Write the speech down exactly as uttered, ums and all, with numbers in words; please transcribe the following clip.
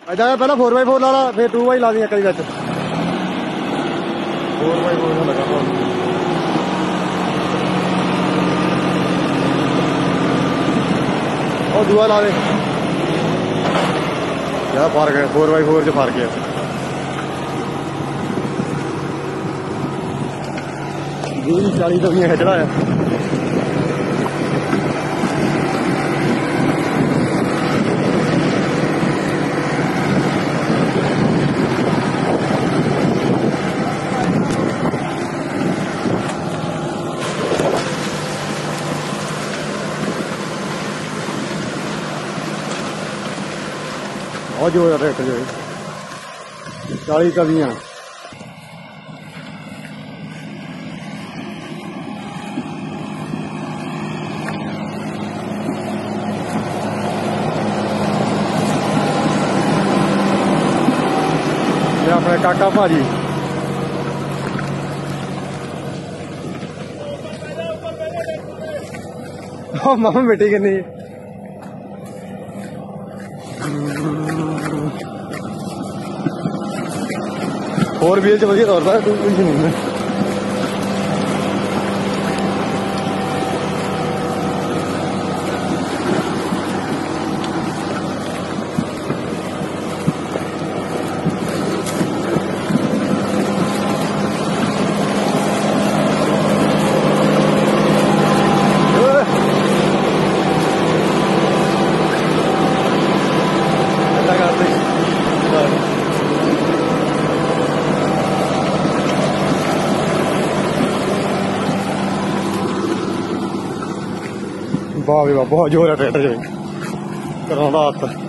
ऐसा पहला four by four ला ला फिर टू बाई ला दी कई बिच फोर बाई फोर लगा और दुआ ला दे क्या फर्क है फोर बाई फोर च फर्क है चालीस दबियां खिंचना है बहुत जोर है ट्रैक्टर जो है चालीस दबियां अपने काका भाजी मामा बेटी किन्नी फोर व्हील च वधिया तौर पर कुछ नहीं है वाह भी वाह बहुत जोर है ट्रैक्टर जो कराउंदा हत्थ